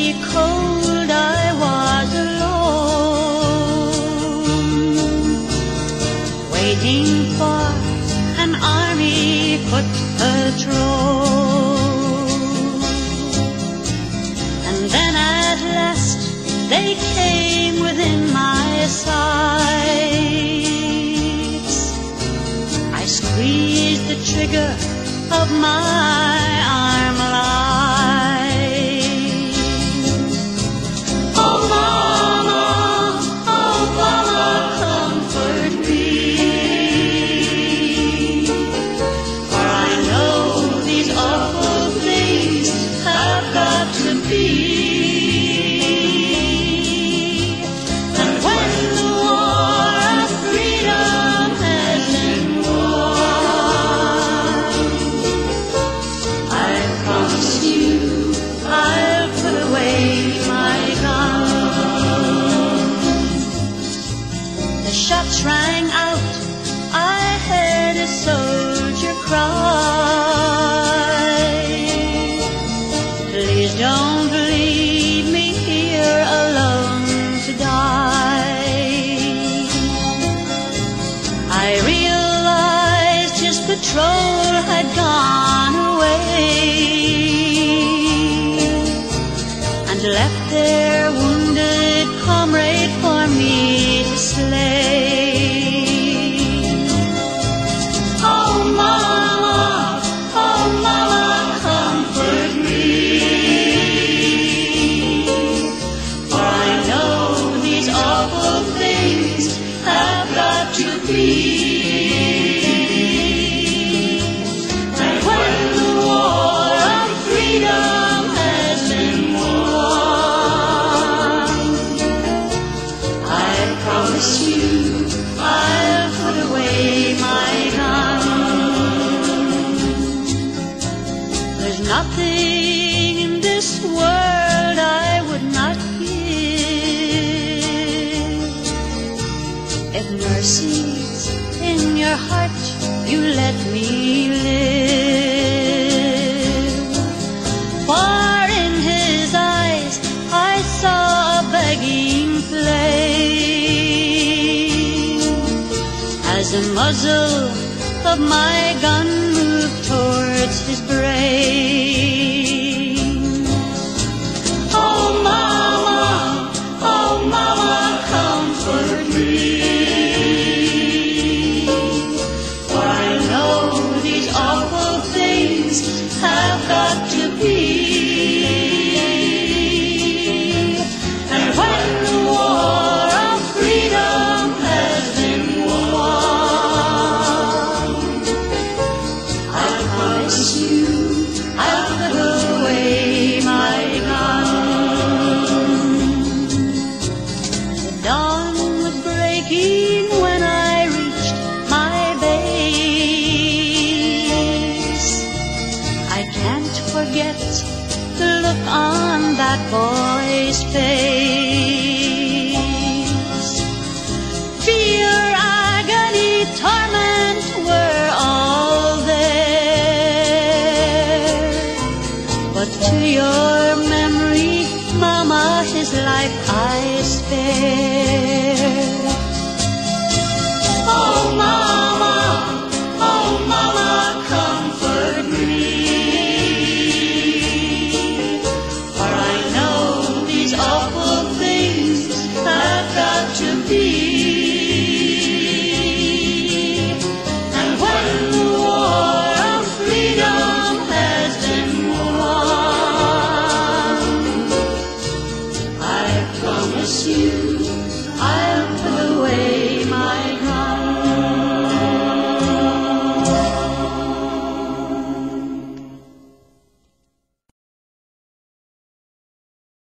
cold I was alone, waiting for an army foot patrol. And then at last they came within my sights. I squeezed the trigger of my Armalite. Oh mama, comfort me, for I know these awful things have got to be. And when the war of freedom has been won, I promise you I'll put away my gun. The shots rang out, I heard a soldier cry, please don't leave me here alone to die. I realized his patrol had gone away and left their wounded comrade for me to slay. Oh mama, comfort me, for I know these awful things have got to be. And when the war of freedom has been won, I promise you I'll put away my gun. There's nothing in this world I would not give if mercy's in your heart, you let me live. For in his eyes I saw a begging flame as the muzzle of my gun moved towards his brain. Oh mama, comfort me, for I know these awful things have got to be. And when the war of freedom has been won, I promise you I'll put away my gun. The dawn was breaking when I reached my base. I can't forget the look on that boy's face.